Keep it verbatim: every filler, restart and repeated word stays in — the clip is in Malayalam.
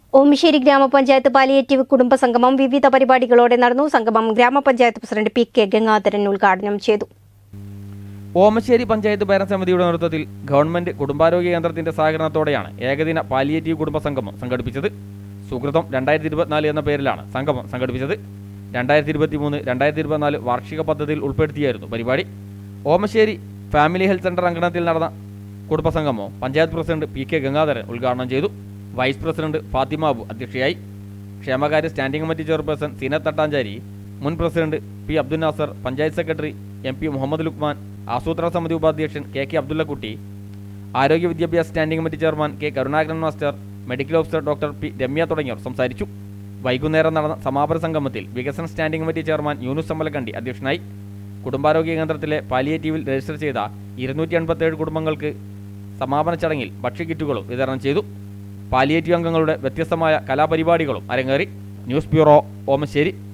ഓമശ്ശേരി ഗ്രാമപഞ്ചായത്ത് പാലിയേറ്റീവ് കുടുംബ സംഗമം വിവിധ പരിപാടികളോടെ നടന്നു. സംഗമം ഗ്രാമപഞ്ചായത്ത് പ്രസിഡന്റ് പി കെ ഗംഗാധരൻ ഉദ്ഘാടനം ചെയ്തു. ഓമശ്ശേരി പഞ്ചായത്ത് ഭരണസമിതിയുടെ നേതൃത്വത്തിൽ ഗവൺമെന്റ് കുടുംബാരോഗ്യ കേന്ദ്രത്തിന്റെ സഹകരണത്തോടെയാണ് ഏകദിന പാലിയേറ്റീവ് കുടുംബ സംഗമം സംഘടിപ്പിച്ചത്. സുഹൃതം രണ്ടായിരത്തി ഇരുപത്തിനാല് എന്ന പേരിലാണ് സംഗമം സംഘടിപ്പിച്ചത്. രണ്ടായിരത്തി ഇരുപത്തി മൂന്ന് രണ്ടായിരത്തി ഇരുപത്തിനാല് വാർഷിക പദ്ധതിയിൽ ഉൾപ്പെടുത്തിയായിരുന്നു പരിപാടി. ഓമശ്ശേരി ഫാമിലി ഹെൽത്ത് സെന്റർ അങ്കണത്തിൽ നടന്ന കുടുംബസംഗമം panchayat president P K Gangadharan ഉദ്ഘാടനം ചെയ്തു. വൈസ് പ്രസിഡന്റ് ഫാത്തിമ അബു അധ്യക്ഷയായി. ക്ഷേമകാര്യ standing committee chairperson Zeenath Thattancheri, മുൻ president P Abdul Nasar, panchayat secretary M P Muhammad Luqman, ആസൂത്രണ സമിതി ഉപാധ്യക്ഷൻ കെ കെ അബ്ദുള്ളക്കുട്ടി, ആരോഗ്യ വിദ്യാഭ്യാസ standing committee chairman K Karunakaran master, medical officer doctor P Ramya തുടങ്ങിയവർ സംസാരിച്ചു. വൈകുന്നേരം നടന്ന സമാപന സംഗമത്തിൽ വികസന standing committee chairman Yunus Ambalakandi അധ്യക്ഷനായി. കുടുംബാരോഗ്യ കേന്ദ്രത്തിലെ പാലിയേറ്റീവിൽ രജിസ്റ്റർ ചെയ്ത ഇരുന്നൂറ്റി എൺപത്തേഴ് കുടുംബങ്ങൾക്ക് സമാപന ചടങ്ങിൽ ഭക്ഷ്യക്കിറ്റുകളും വിതരണം ചെയ്തു. പാലിയേറ്റീവ് അംഗങ്ങളുടെ വ്യത്യസ്തമായ കലാപരിപാടികളും അരങ്ങേറി. News bureau, Omassery.